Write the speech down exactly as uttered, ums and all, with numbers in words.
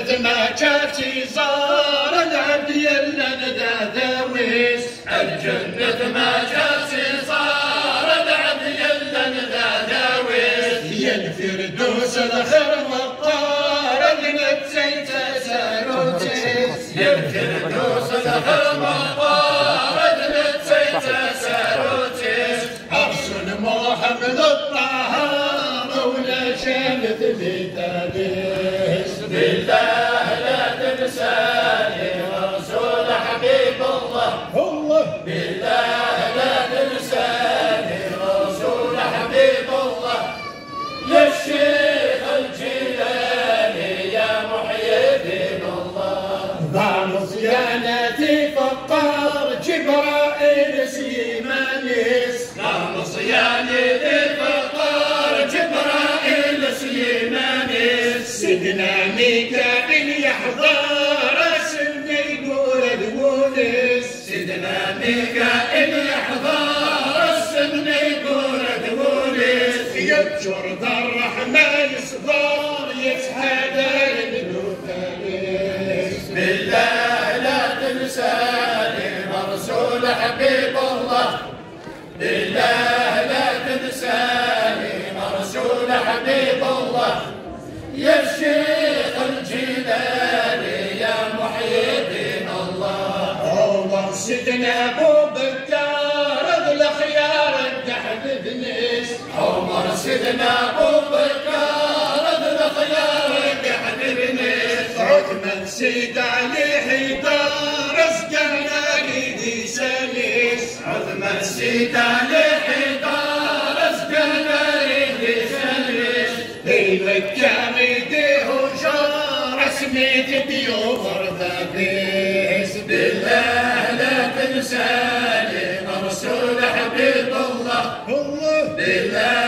الجنة ما جاتي زار العبد يلا ندى ذاويس. الجنة ما جاتي زار العبد يلا ندى ذاويس. يا الفردوس الخير وقار اللي نسيت ساروتيس. يا الفردوس الخير وقار اللي نسيت ساروتيس. أرسل محمد الطهار ولا شامت بتابيس. بالله لا تنساني رسول حبيب الله. الله بالله لا تنساني رسول حبيب الله. يا الشيخ الجيلاني يا محيي دين الله. ضام صيانتي فقار جبرائيل سيمانيس. ضام صيانتي فقار جبرائيل سيمانيس. سيدنا ميكائيل يحضر سيدنا يقول دوليس. سيدنا ميكائيل يحضر سيدنا يقول دوليس. يبشر ذا الرحمن يصدر يسحد النوتانيس. بالله لا تنساني رسول حبيب الله. بالله لا تنساني رسول حبيب الله. يا الشيخ الجيلاني يا محيي دين الله. عمر سيدنا ابو بكر الخيار تحت بنيس. عمر سيدنا ابو بكر الخيار تحت بنيس. عثمان سيد علي حيدر اسقنا لي سليس. عثمان سيد علي حيدر اسقنا لي سليس. المكان يديه وجار اسميت بيوفر ثابيس. بالله لا تنساني رسول حبيب الله. الله بالله